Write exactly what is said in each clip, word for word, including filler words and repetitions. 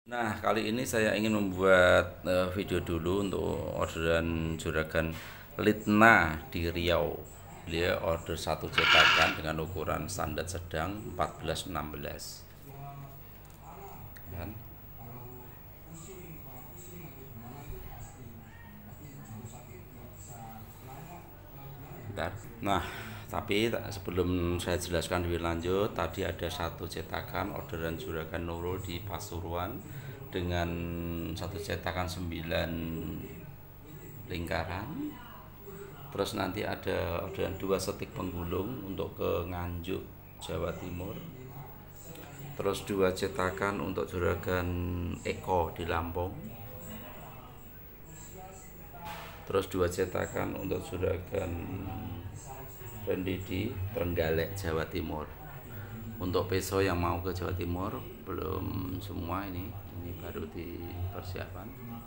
Nah, kali ini saya ingin membuat uh, video dulu untuk orderan juragan Litna di Riau. Dia order satu cetakan dengan ukuran standar sedang empat belas enam belas. Kan? Bentar. Nah, tapi sebelum saya jelaskan lebih lanjut, tadi ada satu cetakan orderan juragan Nurul di Pasuruan dengan satu cetakan sembilan lingkaran. Terus nanti ada orderan dua setik penggulung untuk ke Nganjuk, Jawa Timur. Terus dua cetakan untuk juragan Eko di Lampung. Terus dua cetakan untuk juragan Randy di Trenggalek, Jawa Timur. Untuk peso yang mau ke Jawa Timur belum semua, ini ini baru dipersiapkan.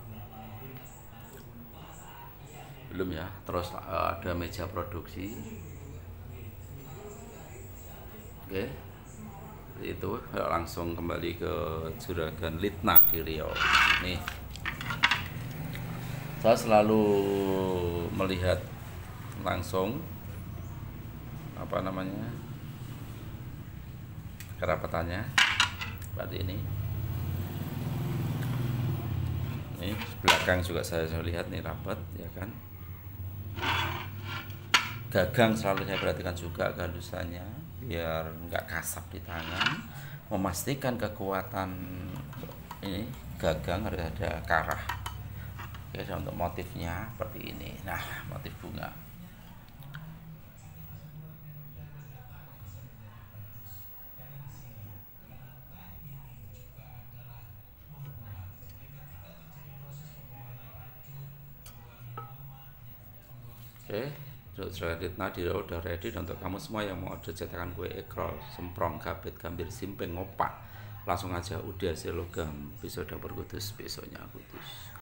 Belum ya. Terus ada meja produksi. Oke. Itu langsung kembali ke juragan Litna di Riau. Nih. Saya selalu melihat langsung apa namanya kerapatannya seperti ini. Ini belakang juga saya lihat nih rapat, ya kan. Gagang selalu saya perhatikan juga kehalusannya biar nggak kasap di tangan. Memastikan kekuatan ini gagang harus ada karah. Oke, untuk motifnya seperti ini. Nah, motif bunga. Oke, juragan Litna di udah ready. Dan untuk kamu semua yang mau order cetakan kue ekrol, semprong, gabet, gambir, simpeng, ngopak, langsung aja udah logam episode Berkudus, besoknya kudus.